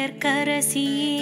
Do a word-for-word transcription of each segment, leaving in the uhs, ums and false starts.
மங்கையர்க்கரசியே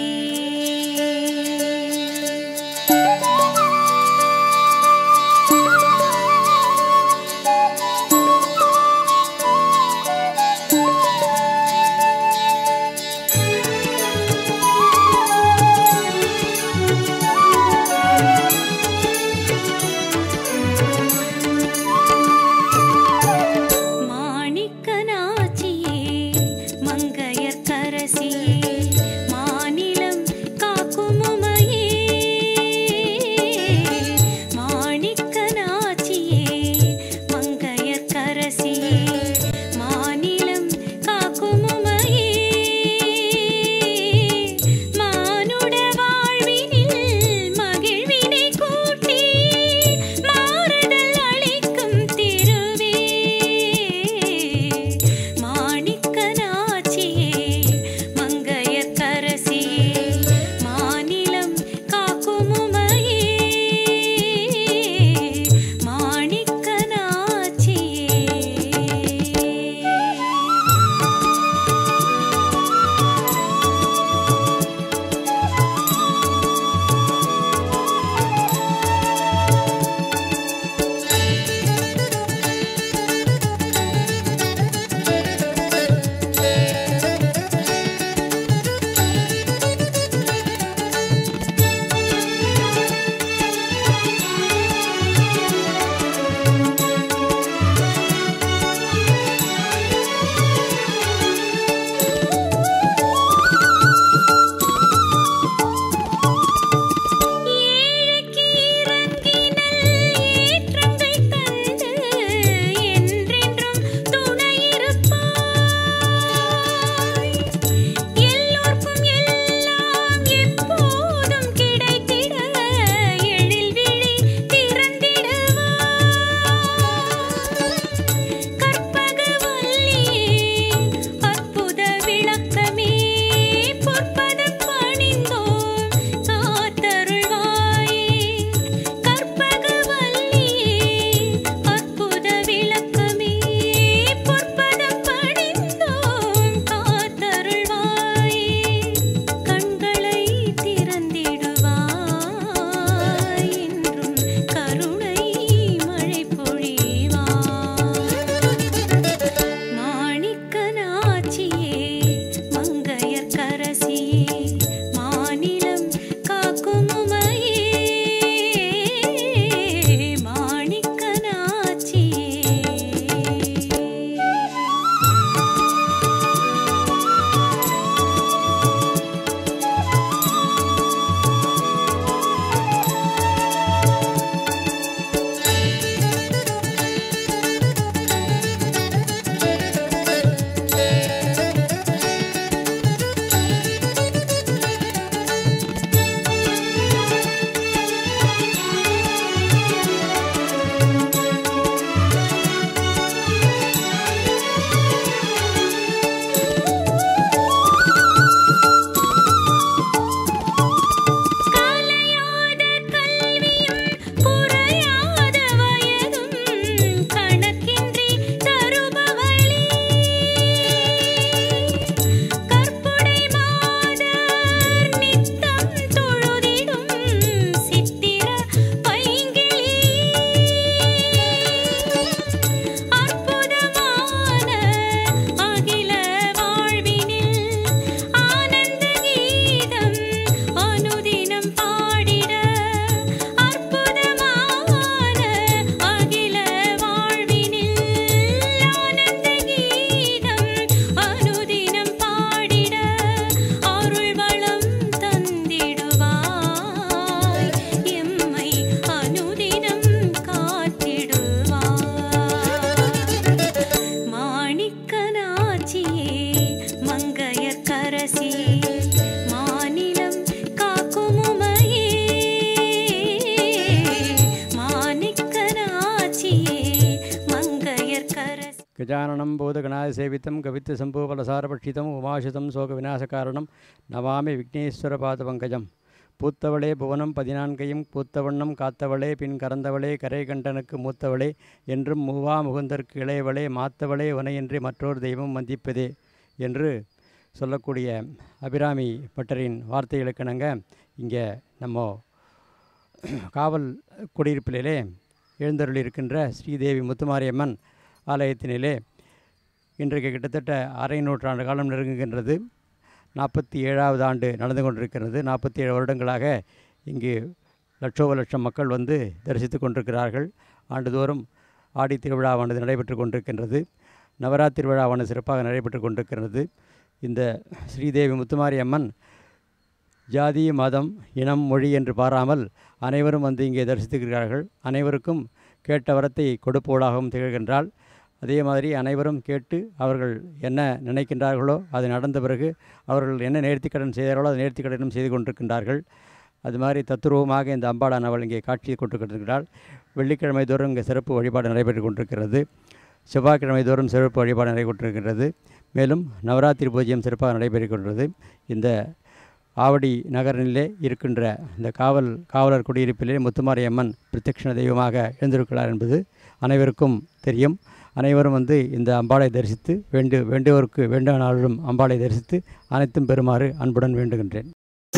गजाननं बोधगणासेवितं कवित्वसम्भूफलसारभक्षितम् उमाशितं शोकविनाशकारणं नमामि विघ्नेश्वरपादपङ्कजं பூத்தவளே புவனம் பதினான்கையும் பூத்தவண்ணம் காத்தவளே பின் கறந்தவளே கரை கண்டனுக்கு மூத்தவளே என்றும் மூவா முகுந்தற்கு இளையவளே மாத்தவளே உனையின்றி மற்றொரு தெய்வம் வந்திப்பதே என்று சொல்லக்கூடிய அபிராமி பட்டரின் வார்த்தைகளுக்கிணங்க இங்கே நம்ம காவல் குடியிருப்பிலே எழுந்தருளி இருக்கின்ற ஸ்ரீதேவி முத்துமாரியம்மன் ஆலயத்தினிலே இன்றைக்கு கிட்டத்தட்ட அரை நூற்றாண்டு காலம் நெருங்குகின்றது. நாற்பத்தி ஏழாவது ஆண்டு நடந்து கொண்டிருக்கிறது. நாற்பத்தி ஏழு வருடங்களாக இங்கு லட்சோப லட்சம் மக்கள் வந்து தரிசித்து கொண்டிருக்கிறார்கள். ஆண்டுதோறும் ஆடி திருவிழாவானது நடைபெற்று கொண்டிருக்கின்றது. நவராத்திரி விழாவானது சிறப்பாக நடைபெற்று கொண்டிருக்கிறது. இந்த ஸ்ரீதேவி முத்துமாரி அம்மன் ஜாதி மதம் இனம் மொழி என்று பாராமல் அனைவரும் வந்து இங்கே தரிசித்திருக்கிறார்கள். அனைவருக்கும் கேட்ட வரத்தை கொடுப்பவளாகவும் திகழ்கின்றாள். அதே மாதிரி அனைவரும் கேட்டு அவர்கள் என்ன நினைக்கின்றார்களோ அது நடந்த பிறகு அவர்கள் என்ன நேர்த்திக்கடன் செய்தார்களோ அது நேர்த்திக்கடனும் செய்து கொண்டிருக்கின்றார்கள். அது மாதிரி தத்துருவமாக இந்த அம்பாளானவள் இங்கே காட்சி கொண்டிருக்கிறாள். வெள்ளிக்கிழமை தோறும் இங்கே சிறப்பு வழிபாடு நடைபெற்று கொண்டிருக்கிறது. செவ்வாய்க்கிழமை தோறும் சிறப்பு வழிபாடு நடைபெற்றிருக்கிறது. மேலும் நவராத்திரி பூஜையும் சிறப்பாக நடைபெற்று கொண்டிருக்கிறது. இந்த ஆவடி நகரிலே இருக்கின்ற இந்த காவல் காவலர் குடியிருப்பிலே முத்துமாரி அம்மன் பிரத்யக்ஷண தெய்வமாக எழுந்திருக்கிறார் என்பது அனைவருக்கும் தெரியும். அனைவரும் வந்து இந்த அம்பாளை தரிசித்து வேண்டு வேண்டுவோருக்கு வேண்டுமானாலும் அம்பாளை தரிசித்து அனைத்தும் பெறுமாறு அன்புடன் வேண்டுகின்றேன்.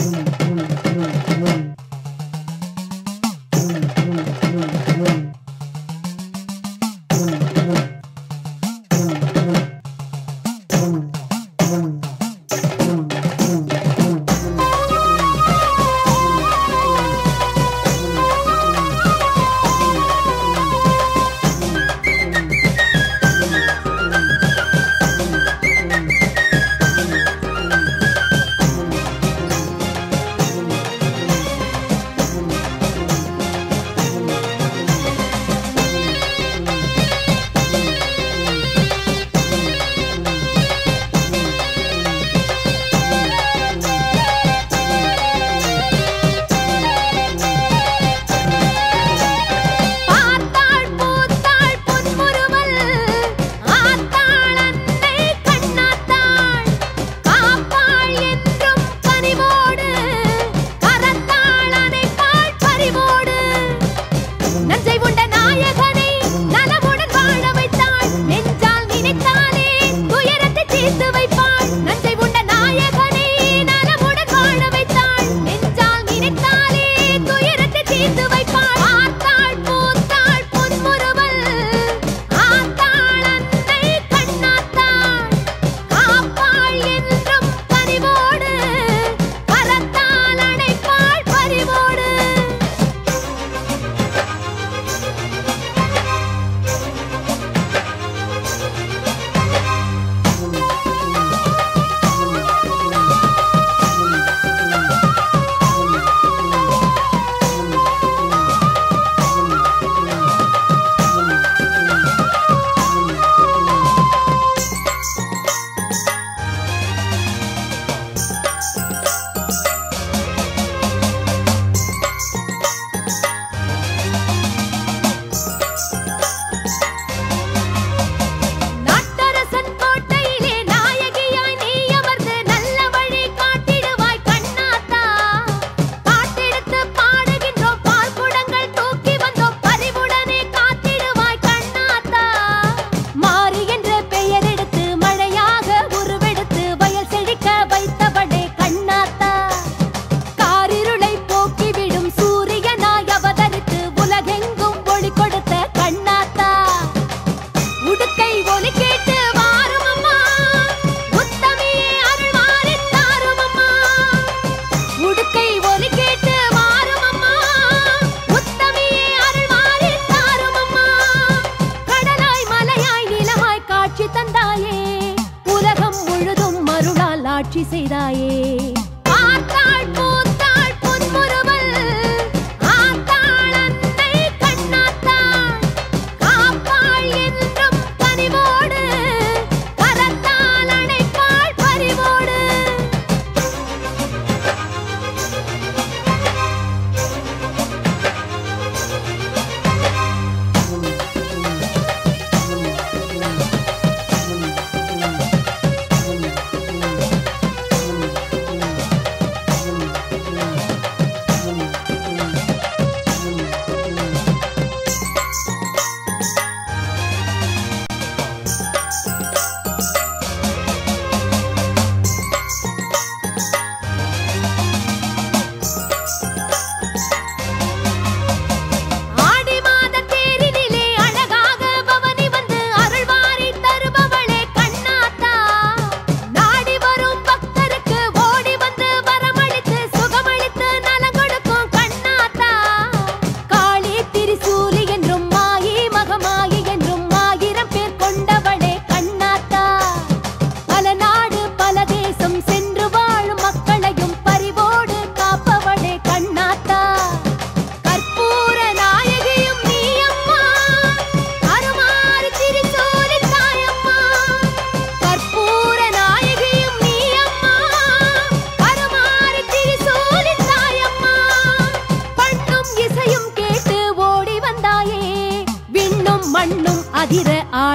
ஆட்சி செய்தாயே.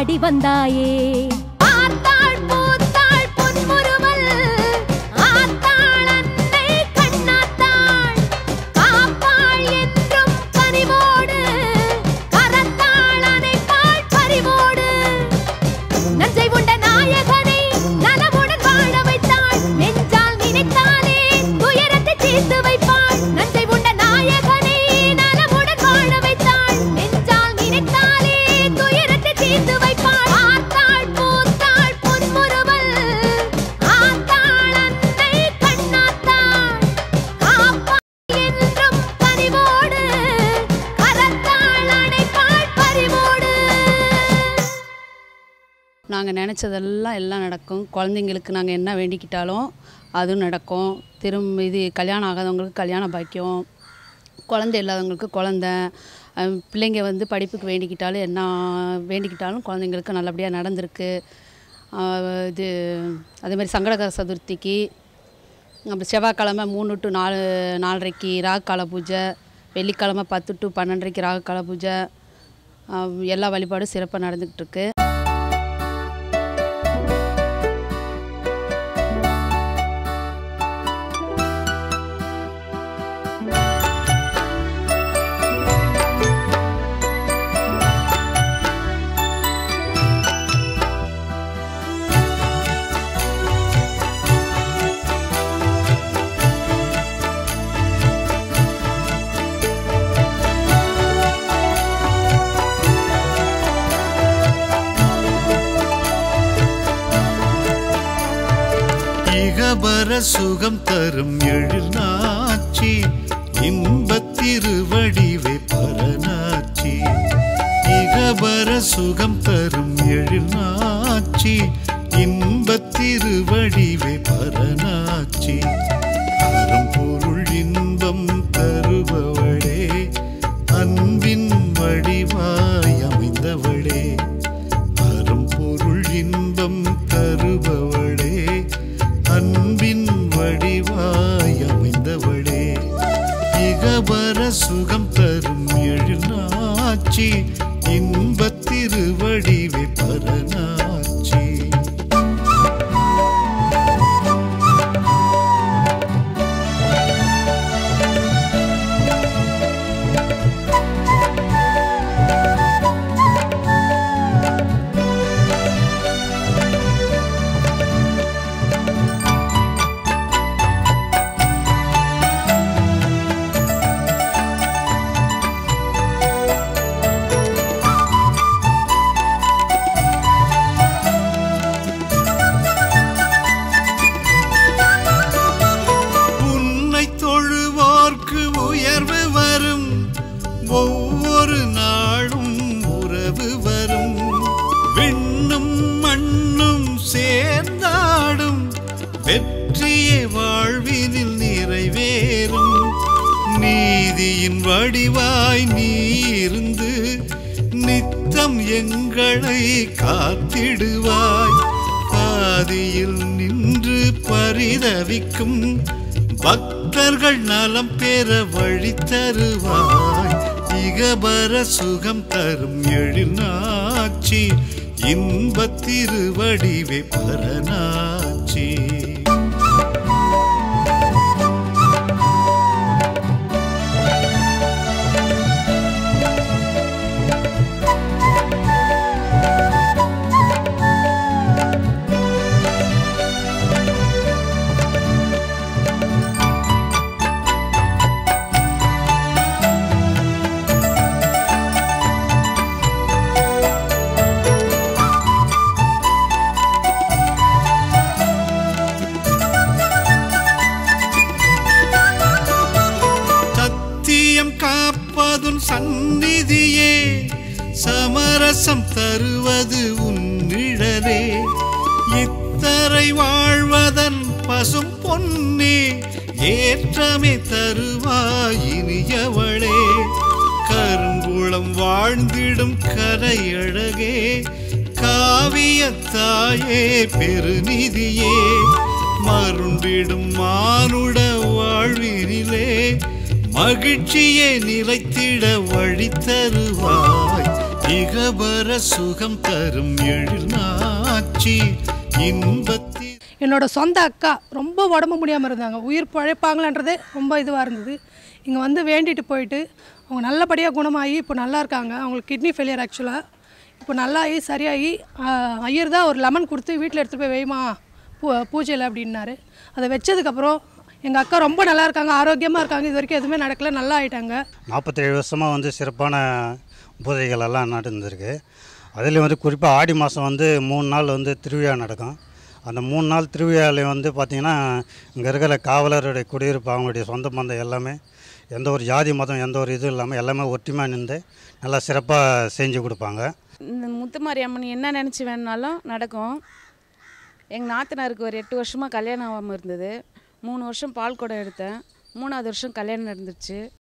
ஆடி வந்தாயே. ஆத்தாள் பூத்தாள் பொன்முறுவல் ஆத்தாள் அன்னை கண்ணாத்தாள் காப்பாள் என்றும் கனிவோடு கரத்தாள் அணைப்பாள் பரிவோடு. நஞ்சை உண்ட நாயகனை நலமுடன் வாழ வைத்தாள் நெஞ்சால் நினைத்தாலே துயரத்தை தீர்த்து வைப்பாள். நஞ்சை உண்ட நாயகனை நலமுடன் வாழ வைத்தாள் நெஞ்சால் நினைத்தாலே துயரத்தை தீர்த்து வைப்பாள். ஆத்தாள் பூத்தாள் பொன்முறுவல் ஆத்தாள் அன்னை கண்ணாத்தாள் காப்பாள் என்றும் கனிவோடு கரத்தாள் அணைப்பாள் பரிவோடு. நாங்கள் நினச்சதெல்லாம் எல்லாம் நடக்கும். குழந்தைங்களுக்கு நாங்கள் என்ன வேண்டிக்கிட்டாலும் அதுவும் நடக்கும். திரும்ப இது கல்யாணம் ஆகாதவங்களுக்கு கல்யாண பாக்கியம், குழந்தை இல்லாதவங்களுக்கு குழந்த, பிள்ளைங்க வந்து படிப்புக்கு வேண்டிக்கிட்டாலும் என்ன வேண்டிக்கிட்டாலும் குழந்தைங்களுக்கு நல்லபடியாக நடந்திருக்கு. இது அதேமாதிரி சங்கடகர சதுர்த்திக்கு அப்புறம் செவ்வாய்க்கிழமை மூணு டு நாலு நாலரைக்கு ராகுகால பூஜை, வெள்ளிக்கிழமை பத்து டு பன்னெண்டரைக்கு ராகுகால பூஜை, எல்லா வழிபாடும் சிறப்பாக நடந்துக்கிட்டு இருக்கு. இகபர சுகம் தரும் எழில் நாச்சி இன்பத்திருவடிவே பரநாச்சி. இகபர சுகம் தரும் எழில் நாச்சி இன்பத்திருவடிவே பரநாச்சி. அரும்பொருள் இன்பம் தருபவளே அன்பின் வடிவாய் அமைந்தவளே. அரும்பொருள் இன்பம் தருபவளே அன்பின் வடிவாய் அமைந்தவளே. இகபர சுகம் தரும் எழில் நாச்சி இன்பத்திருவடிவே பரநாச்சி. ஒவ்வொரு நாளும் உறவு வரும், விண்ணும் மண்ணும் சேர்ந்தாடும், வெற்றியே வாழ்வினில் நிறைவேறும். நீதியின் வடிவாய் நீ இருந்து நித்தம் எங்களை காத்திடுவாய். பாதியில் நின்று பரிதவிக்கும் பக்தர்கள் நலம் பெற வழி தருவாய். இகபர சுகம் தரும் எழில் நாச்சி இன்பத்திருவடிவே பரநாச்சி. காப்பதுன் சந்நிதியே, சமரசம் தருவது உன் நிழலே. இத்தரை வாழ்வதன் பசும் பொன்னே, ஏற்றமே தருவாயினியவளே. கருங்குளம் வாழ்ந்திடும் கரையழகே, காவியத்தாயே பெருநிதியே. மருண்டிடும் மானுட வாழ்வினிலே, மகிழ்ச்சியே நிலைத்திட வழி தருவாய். இகபர சுகம் தரும் எழில்நாச்சி இன்பத்தி. என்னோட சொந்த அக்கா ரொம்ப உடம்பு முடியாமல் இருந்தாங்க, உயிர் பழைப்பாங்களான்றதே ரொம்ப இதுவாக இருந்தது. இங்கே வந்து வேண்டிட்டு போயிட்டு அவங்க நல்லபடியாக குணமாகி இப்போ நல்லா இருக்காங்க. அவங்களுக்கு கிட்னி ஃபெயிலியர் ஆக்சுவலாக, இப்போ நல்லாகி சரியாகி ஐயர் தான் ஒரு லெமன் கொடுத்து வீட்டில் எடுத்துகிட்டு போய் வைமா பூ பூஜையில் அப்படின்னாரு. அதை வச்சதுக்கப்புறம் எங்கள் அக்கா ரொம்ப நல்லா இருக்காங்க, ஆரோக்கியமாக இருக்காங்க. இது வரைக்கும் எதுவுமே நடக்கலை, நல்லா ஆகிட்டாங்க. நாற்பத்தேழு வருஷமாக வந்து சிறப்பான பூஜைகள் எல்லாம் நடந்துருக்கு. அதில் வந்து குறிப்பாக ஆடி மாதம் வந்து மூணு நாள் வந்து திருவிழா நடக்கும். அந்த மூணு நாள் திருவிழாவில் வந்து பார்த்திங்கன்னா இங்கே இருக்கிற காவலருடைய குடியிருப்பு, அவங்களுடைய சொந்த பந்தம் எல்லாமே எந்த ஒரு ஜாதி மதம் எந்த ஒரு இதுவும் இல்லாமல் எல்லாமே ஒற்றுமையாக நின்று நல்லா சிறப்பாக செஞ்சு கொடுப்பாங்க. இந்த முத்துமாரியம்மன் என்ன நினச்சி வேணுனாலும் நடக்கும். எங்கள் நாத்தனாருக்கு ஒரு எட்டு வருஷமாக கல்யாணம் ஆகாமல் இருந்தது. மூணு வருஷம் பால் குடம் எடுத்தேன். மூணாவது வருஷம் கல்யாணம் நடந்துச்சு.